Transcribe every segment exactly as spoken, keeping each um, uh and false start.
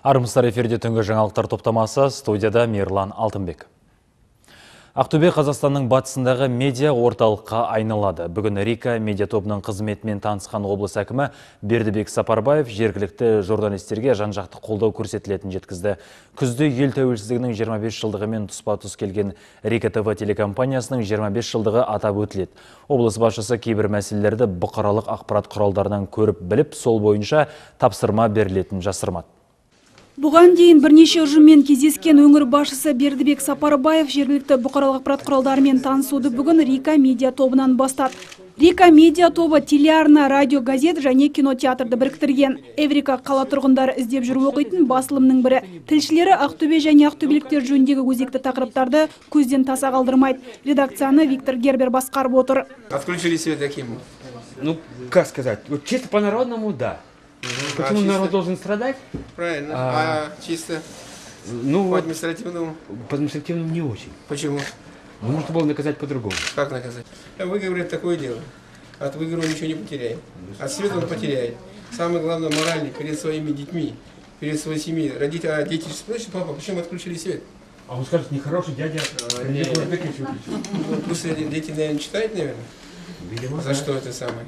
Армысыздар, эфирде түнгі жаңалықтар топтамасы, студияда Мирлан Алтынбек. Ақтөбе Қазақстанның батысындағы медиа орталыққа айналады. Бүгін Рика медиа тобының қызметімен танысқан облыс әкімі Бердібек Сапарбаев жергілікті журналистерге жан-жақты қолдау көрсетілетін жеткізді. Күзде ел тәуелсіздігінің жиырма бес жылдығымен тұспа-тұс келген Рика ТВ телекомпаниясының жиырма бес жылдығы атап өтіледі. Облыс басшысы кейбір мәселелерді бұқаралық ақпарат құралдарынан көріп біліп, сол бойынша тапсырма берілетін жасырмады. Бұған дейін бірнеше ұжыммен кездескен өңір басшысы Бердібек Сапарбаев жергілікті бұқаралық ақпарат құралдарымен танысуды бүгін Рика медиа тобынан бастады. Рика медиа тобы телеарна, радио, газет және кинотеатрды біріктірген. Эврика қала тұрғындары іздеп жүріп оқитын басылымның бірі. Тілшілері Ақтөбе және ақтөбеліктер жөніндегі өзекті тақырыптарды көзден таса қалдырмайды. Редакцияны Виктор Гербер басқарып отыр. Отключили свет таким. Ну, как сказать, вот чисто по-народному, да. Почему а народ чисто? должен страдать? Правильно. А, а чисто ну, по вот, административному? по административному не очень. Почему? Ну, можно было наказать по-другому. Как наказать? Выигрывает такое дело. От выигрыва ничего не потеряет. От света он потеряет. Самое главное, моральный перед своими детьми, перед своей семьей. Родители, а дети спросят: папа, почему отключили свет? А он скажет: нехороший дядя. А, не, ну, пусть дети, наверное, читают, наверное. Видимо, за что это самое.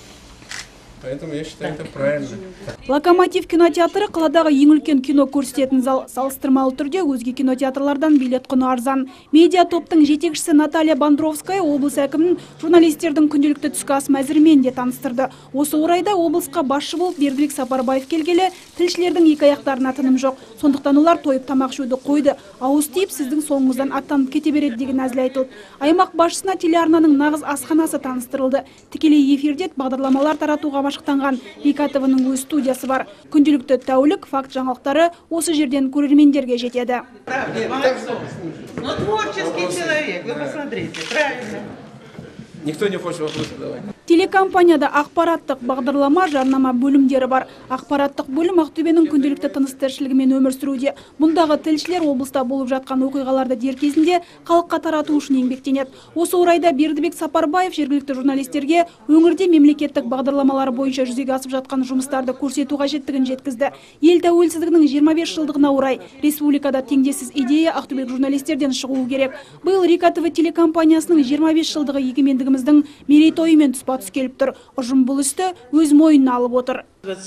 Поэтому я считаю, это правильно. Локомотив кинотеатры қаладағы ең үлкен кино көрсететін зал. Салыстырмалы түрде өзге кинотеатрлардан билет құны арзан. Медиа топтың жетекшісі Наталья Бандровская облыс әкімінің журналистердің күнделікті түскі ас мәзірімен де таныстырды. Осы орайда облысқа басшы болып Бердібек Сапарбаев келгелі, тілшілердің екі аяқтарына тыным жоқ. Сондықтан олар тойып тамақ жеуді қойды. Ауыз тиіп, сіздің соңыңыздан аттанып кете береді деген әзіл айтылды. Аймақ басшысына телеарнаның нағыз асханасы таныстырылды. Тікелей эфирде бағдарламалар таратуға машықтанған Рика ТВ-ның өз студиясы бар. Күнделікті тәулік факт жаңалықтары осы жерден көрермендерге жетеді. Ну, творческий человек, вы посмотрите, правильно. Никто не хочет вопросы задавать. Телекомпанияда ақпараттық бағдарлама, жарнама бөлімдері бар. Ақпараттық бөлім Ақтөбенің күнделікті тыныс тіршілігімен өмір сүруде. Мұндағы тілшілер облыста болып жатқан оқиғаларды дер кезінде халыққа тарату үшін еңбектенеді. Осы орайда Бердібек Сапарбаев жергілікті журналистерге өңірде мемлекеттік бағдарламалары бойынша жүзеге асып жатқан жұмыстарды көрсету қажеттігін жеткізді. Ел тәуелсіздігінің жиырма бес жылдығына орай республикада теңдессіз идея ақтөбелік журналистерден шығуы керек. Биыл Рика ТВ телекомпаниясының жиырма бес жылдығы егемендігіміздің мерейтойымен тұспа-тұс келіп тұр. Ұжым бұл істі өз мойнына алып отыр.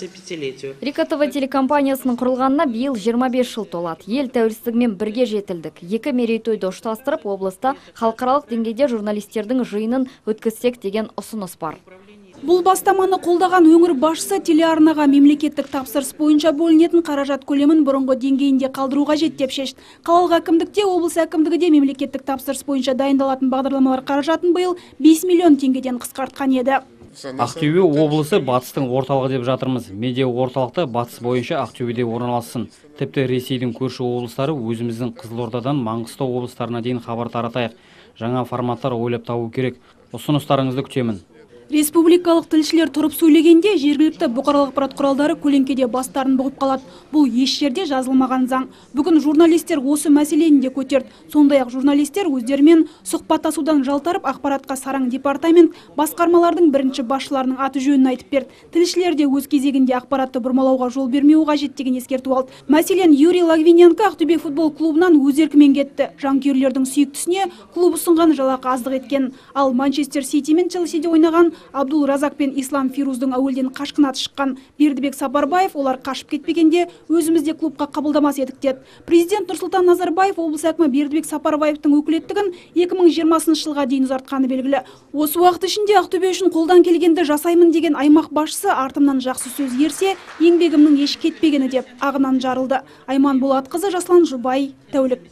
Рика ТВ телекомпаниясының құрылғанына биыл жиырма бес жыл толады. Ел тәуелсіздігімен бірге жетілдік. Екі мерейтойды ұштастырып, облыста халықаралық деңгейде журналистердің жиынын өткізсек деген ұсыныс бар. Бұл бастаманы қолдаған өңір басшысы телеарнаға мемлекеттік тапсырыс бойынша бөлінетін қаражат көлемін бұрынғы деңгейінде қалдыру қажет деп шешті. Қалалық әкімдікте, облыс әкімдігі де мемлекеттік тапсырыс бойынша дайындалатын бағдарламалар қаражатын биыл бес миллион теңгеден қысқартқан еді. Ақтөбе облысы батыстың орталығы деп жатырмыз. Медиа орталықты батыс бойынша Ақтөбеде орналассын. Тіпті Ресейдің көрші облыстары өзіміздің Қызылордадан Маңғыстау облыстарына дейін хабар таратайық. Жаңа форматтар ойлап табу керек. Ұсыныстарыңызды күтемін. Республикалық тілшілер тұрып сөйлегенде жергілікті бұқаралық ақпарат құралдары көлеңкеде бастарын бұғып қалады. Бұл еш жерде жазылмаған заң. Бүгін журналистер осы мәселені де көтерді. Сондай-ақ журналистер өздерімен сұхбаттасудан жалтарып, ақпаратқа сараң департамент басқармалардың бірінші басшыларының аты жөнін айтып берді. Тілшілер де өз кезегінде ақпаратты бұрмалауға жол бермеуі қажет деген ескерту алды. Мәселен, Юрий Логвиненко Ақтөбе футбол клубынан өз еркімен кетті. Жанкүйерлердің сүйіктісіне клуб ұсынған жалақы аздық еткен. Ал Манчестер Сити мен Челсиде ойнаған Абдул Разак пен Ислам Фируздың әуелден қашқын аты шыққан. Бердібек Сапарбаев олар қашып кетпегенде өзімізде клубқа қабылдамас едік деді. Президент Нұрсұлтан Назарбаев облыс әкімі Бердібек Сапарбаевтың өкілеттігін екі мың жиырмасыншы жылға дейін ұзартқаны белгілі. Осы уақыт ішінде Ақтөбе үшін қолдан келгенді жасаймын деген аймақ басшысы артымнан жақсы сөз ерсе, еңбегімнің еш кетпегені деп ағынан жарылды. Айман Болатқызы, Жаслан Жұбай, тәулік.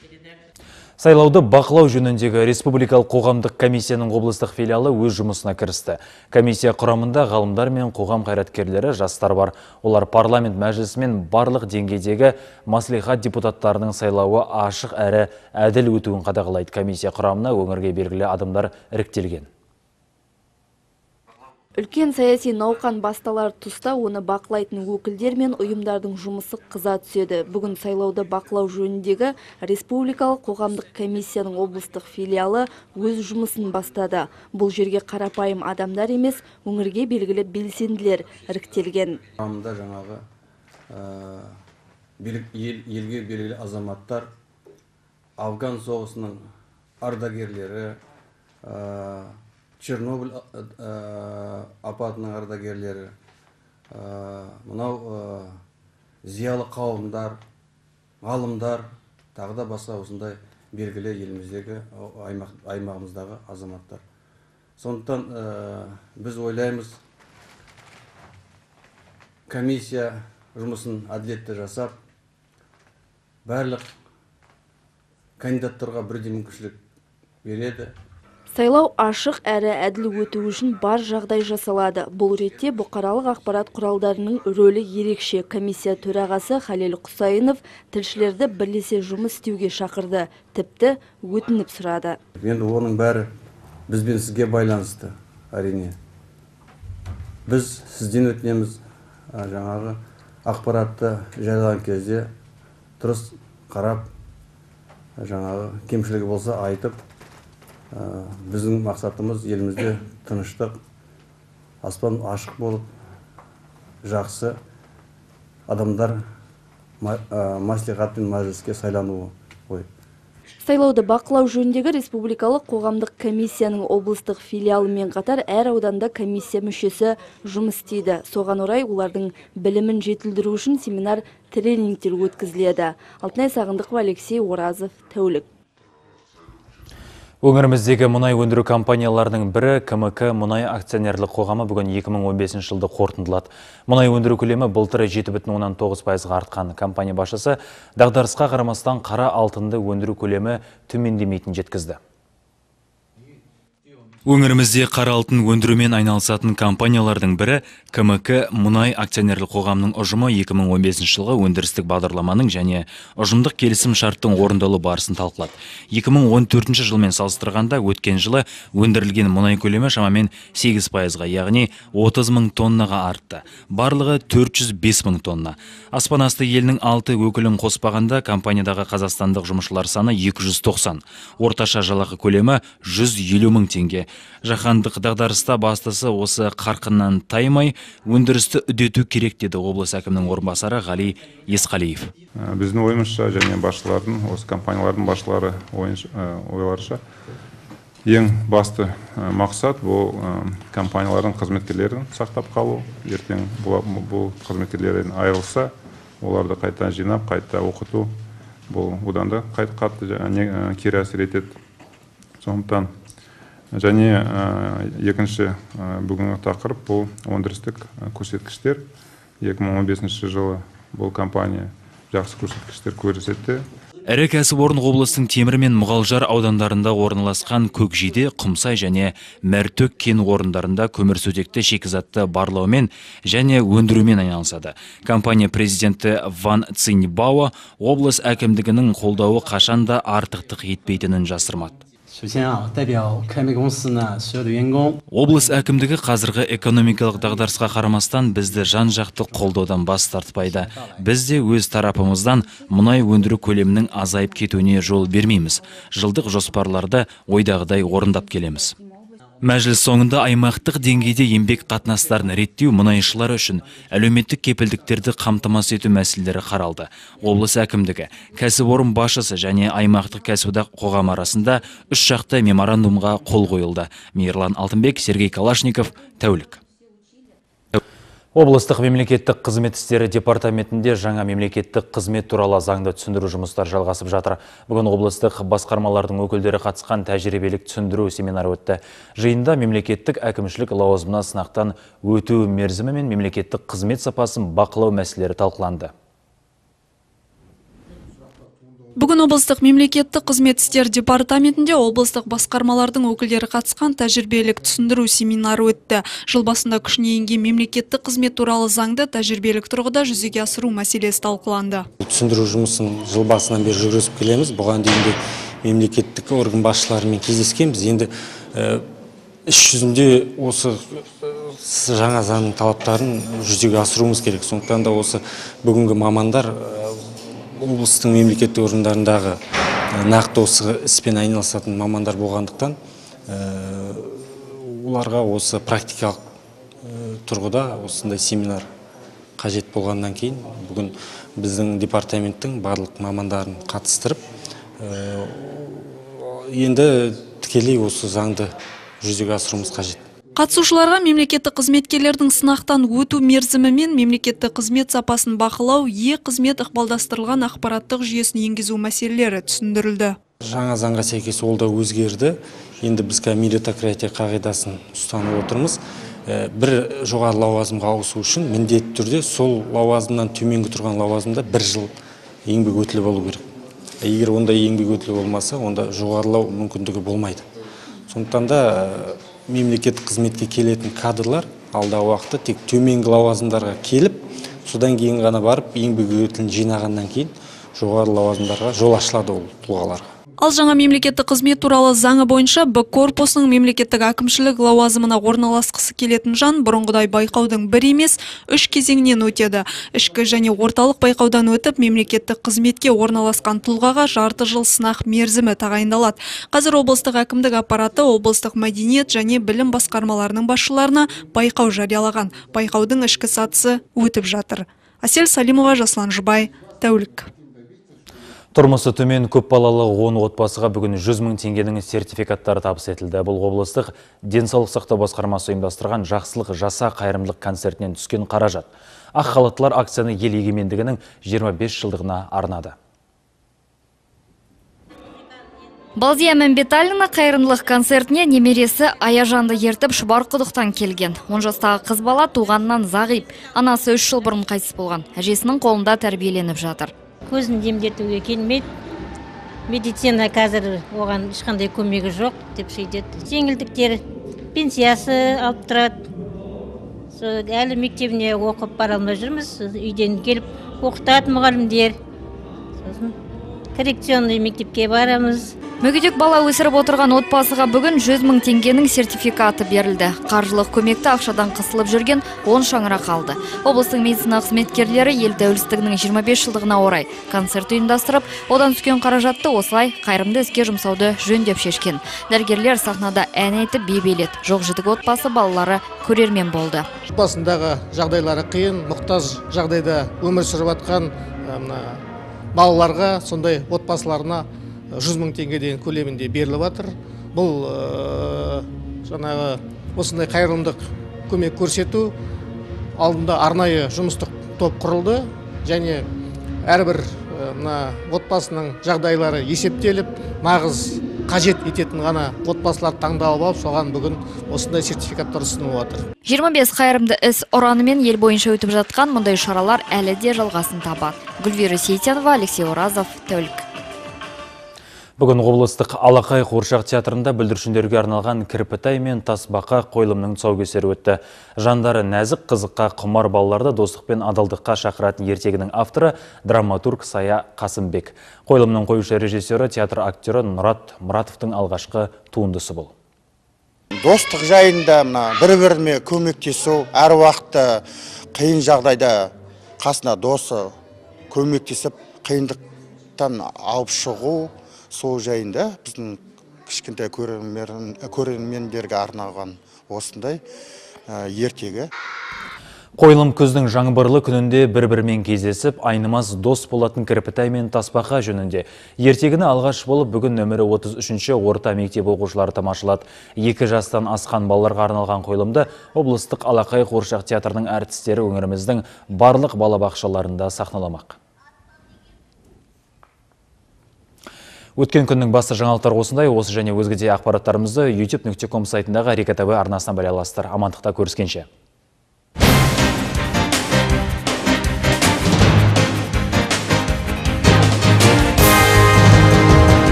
Сайлауды бақылау жөніндегі республикалық қоғамдық комиссияның облыстық филиалы өз жұмысына кірісті. Комиссия құрамында ғалымдар мен қоғам қайраткерлері, жастар бар. Олар парламент мәжілісімен барлық деңгейдегі маслихат депутаттарының сайлауы ашық әрі әділ өтуін қадағалайды. Комиссия құрамына өңірге белгілі адамдар іріктелген. Үлкен саяси науқан басталар тұста оны бақылайтын өкілдер мен ұйымдардың жұмысы қыза түседі. Бүгін сайлауды бақылау жөніндегі республикалық қоғамдық комиссияның облыстық филиалы өз жұмысын бастады. Бұл жерге қарапайым адамдар емес, өңірге белгілі белсенділер іріктелген. Құрамында жаңағы елге белгілі азаматтар, Афган соғысының ардагерлері, Чернобыль апатының ардагерлері, мынау зиялы қауымдар, ғалымдар, тағы да басқа осындай белгілі еліміздегі аймағымыздағы азаматтар. Сондықтан біз ойлаймыз, комиссия жұмысын әділетті жасап, барлық кандидаттарға бірдей мүмкіншілік береді. Сайлау ашық әрі әділ өту үшін бар жағдай жасалады. Бұл ретте бұқаралық ақпарат құралдарының рөлі ерекше. Комиссия төрағасы Халел Құсайынов тілшілерді бірлесе жұмыс істеуге шақырды, тіпті өтініп сұрады. Енді оның бәрі бізбен сізге байланысты, әрине. Біз сізден өтінеміз, жаңағы ақпаратты жариялаған кезде дұрыс қарап, жаңағы кемшілігі болса айтып, біздің мақсатымыз елімізде тыныштық, аспан ашық болып, жақсы адамдар маслихат пен мәжіліске сайлануы ғой. Сайлауды бақылау жөніндегі республикалық қоғамдық комиссияның облыстық филиалымен қатар әр ауданда комиссия мүшесі жұмыс істейді. Соған орай олардың білімін жетілдіру үшін семинар тренингтер өткізіледі. Алтынай Сағындықова, Алексей Оразов, Тәулік. Өңіріміздегі мұнай өндіру компанияларының бірі КМК мұнай акционерлік қоғамы бүгін екі мың он бесінші жылды қорытындылады. Мұнай өндіру көлемі былтыр жеті бүтін оннан тоғыз пайызға артқан. Компания басшысы дағдарысқа қарамастан қара алтынды өндіру көлемі төмендемейтінін жеткізді. Өңірімізде қара алтын өндірумен айналысатын компаниялардың бірі КМК мұнай акционерлік қоғамының ұжымы екі мың он бесінші жылғы өндірістік бағдарламаның және ұжымдық келісім шарттың орындалу барысын талқылады. екі мың он төртінші жылмен салыстырғанда өткен жылы өндірілген мұнай көлемі шамамен сегіз пайызға, яғни отыз мың тоннаға артты. Барлығы төрт жүз бес мың тонна. Аспан асты елінің алты өкілін қоспағанда компаниядағы қазақстандық жұмысшылар саны екі жүз тоқсан. Орташа жалақы көлемі жүз елу мың теңге. Жаһандық дағдарыста бастысы осы қарқыннан таймай өндірісті үдету керек деді облыс әкімінің орынбасары Ғали Есқалиев. Біздің ойымызша және басшылардың, осы компаниялардың басшылары ойларынша ең басты мақсат бұл компаниялардың қызметкерлерін сақтап қалу. Ертең бұл қызметкерлерден айырылса, оларды қайта жинап, қайта оқыту, бұл одан да қатты кері әсер етеді. Сондықтан және екінші бүгінгі тақырып бұл өндірістік көрсеткіштер. екі мың он бесінші жылы бұл компания жақсы көрсеткіштер көрсетті. Ірі кәсіпорын облыстың Темір мен Мұғалжар аудандарында орналасқан Көкжиде, Құмсай және Мәртөк кен орындарында көмірсутекті шикізатты барлаумен және өндірумен айналысады. Компания президенті Ван Циньбао облыс әкімдігінің қолдауы қашанда артықтық етпейтінін жасырмады. Облыс әкімдігі қазіргі экономикалық дағдарысқа қарамастан бізді жан-жақты қолдаудан бас тартпайды. Біз де өз тарапымыздан мұнай өндіру көлемінің азайып кетуіне жол бермейміз. Жылдық жоспарларды ойдағыдай орындап келеміз. Мәжіліс соңында аймақтық деңгейде еңбек қатынастарын реттеу мұнайшылар үшін әлеуметтік кепілдіктерді қамтамасыз ету мәселелері қаралды. Облыс әкімдігі, кәсіпорын басшысы және аймақтық кәсіподақ қоғам арасында үш жақты меморандумға қол қойылды. Мейірлан Алтынбек, Сергей Калашников, Тәулік. Облыстық мемлекеттік қызмет істері департаментінде жаңа мемлекеттік қызмет туралы заңды түсіндіру жұмыстар жалғасып жатыр. Бүгін облыстық басқармалардың өкілдері қатысқан тәжірибелік түсіндіру семинары өтті. Жиында мемлекеттік әкімшілік лауазымына сынақтан өту мерзімі мен мемлекеттік қызмет сапасын бақылау мәселелері талқыланды. Бүгін облыстық мемлекеттік қызмет істер департаментінде облыстық басқармалардың өкілдері қатысқан тәжірибелік түсіндіру семинары өтті. Жыл басында күшіне енген мемлекеттік қызмет туралы заңды тәжірибелік тұрғыда жүзеге асыру мәселесі талқыланды. Түсіндіру жұмысын жыл басынан бері жүргізіп келеміз. Бұған дейін де мемлекеттік орган басшыларымен кездескенбіз. Енді іс жүзінде осы жаңа заңның талаптарын жүзеге асыруымыз керек. Сондықтан да осы бүгінгі мамандар облыстың мемлекеттік орындарындағы нақты осы іспен айналысатын мамандар болғандықтан оларға осы практикалық тұрғыда осындай семинар қажет болғаннан кейін бүгін біздің департаменттің барлық мамандарын қатыстырып, енді тікелей осы заңды жүзеге асыруымыз қажет. Қатысушыларға мемлекеттік қызметкерлердің сынақтан өту мерзімі мен мемлекеттік қызмет сапасын бақылау, е-қызмет ықпалдастырылған ақпараттық жүйесін енгізу мәселелері түсіндірілді. Жаңа заңға сәйкес ол да өзгерді. Енді біз меритократия қағидасын ұстанып отырмыз. Бір жоғары лауазымға ауысу үшін міндетті түрде сол лауазымнан төменгі тұрған лауазымда бір жыл еңбек өтілі болу керек. Егер ондай еңбек өтілі болмаса, онда жоғарылау мүмкіндігі болмайды. Сондықтан да мемлекеттік қызметке келетін кадрлар алдағы уақытта тек төменгі лауазымдарға келіп, содан кейін ғана барып еңбек өтілін жинағаннан кейін жоғары лауазымдарға жол ашылады ол тұлғаларға. Ал жаңа мемлекеттік қызмет туралы заңы бойынша Б корпусының мемлекеттік әкімшілік лауазымына орналасқысы келетін жан бұрынғыдай байқаудың бір емес, үш кезеңнен өтеді. Ішкі және орталық байқаудан өтіп, мемлекеттік қызметке орналасқан тұлғаға жарты жыл сынақ мерзімі тағайындалады. Қазір облыстық әкімдік аппараты облыстық мәдениет және білім басқармаларының басшыларына байқау жариялаған. Байқаудың ішкі сатысы өтіп жатыр. Әсел Салимова, Жаслан Жұбай, тәулік. Тұрмысы төмен көпбалалы он отбасыға бүгін жүз мың теңгенің сертификаттары табыс етілді. Бұл облыстық денсаулық сақтау басқармасы ұйымдастырған жақсылық жаса қайырымдылық концертінен түскен қаражат. Ақ халаттылар акцияны ел егемендігінің жиырма бес жылдығына арнады. Балзия Мәмбеталина қайырымдылық концертіне немересі Аяжанды ертіп Шұбарқұдықтан келген. он жастағы қыз бала туғаннан зағип. Анасы үш жыл бұрын қайтыс болған. Әжесінің қолында тәрбиеленіп жатыр. Көзін демдетуге келмейді. Медицина қазір оған ешқандай көмегі жоқ деп шейдеді. Жеңілдіктер, пенсиясы алып тұрады. Әлі мектебіне оқып бара алмай жүрміз. Үйден келіп оқытады мұғалімдер. Коррекционный мектепке барамыз. Мүгедек бала өсіріп отырған отбасыға бүгін жүз мың теңгенің сертификаты берілді. Қаржылық көмекті ақшадан қысылып жүрген он шаңырақ алды. Облыстың медицина қызметкерлері ел тәуелсіздігінің жиырма бес жылдығына орай концерт ұйымдастырып, одан түскен қаражатты осылай қайырымды іске жұмсауды жөн деп шешкен. Дәрігерлер сахнада ән айтып би биледі. Жоқ-жітік отбасы балалары көрермен болды. Отбасындағы жағдайлары қиын, мұқтаж жағдайда өмір сүріп жатқан балаларға, сондай отбасыларына жүз мың теңгеден көлемінде беріліп жатыр. Бұл жаңағы осындай қайырымдық көмек көрсету алдында арнайы жұмыстық топ құрылды және әрбір отбасының жағдайлары есептеліп, нағыз қажет ететін ғана отбасылар таңдалып алып, соған бүгін осындай сертификаттар ұсынылып жатыр. жиырма бес қайырымды іс ұранымен ел бойынша өтіп жатқан мұндай шаралар әлі де жалғасын табады. Гүлвира Сейтенова, Алексей Оразов, тәулік. Бүгін облыстық Алақай қуыршақ театрында бүлдіршіндерге арналған кірпітай мен тасбақа қойылымның тұсаукесері өтті. Жандары нәзік, қызыққа құмар балаларды достық пен адалдыққа шақыратын ертегінің авторы драматург Сая Қасымбек. Қойылымның қоюшы режиссері театр актері Нұрат Мұратовтың алғашқы туындысы бұл. Достық жайында бір-біріне көмектесу, әр уақытта қиын жағдайда қасына досы көмектесіп, қиындықтан алып шығу, сол жайында біздің кішкентай көрермендерге арналған осындай ертегі. Қойылым күздің жаңбырлы күнінде бір-бірімен кездесіп, айнымас дос болатын кірпітай мен тасбақа жөнінде. Ертегіні алғаш болып бүгін нөмірі отыз үшінші орта мектеп оқушылары тамашалады. Екі жастан асқан балаларға арналған қойылымды облыстық Алақай қуыршақ театрының әртістері өңіріміздің барлық балабақшаларында сахналамақ. Өткен күннің басты жаңалықтар осындай. Осы және өзге де ақпараттарымызды ютуб нүкте ком сайтындағы Рика тэ вэ арнасынан біле аласыздар. Амандықта көріскенше.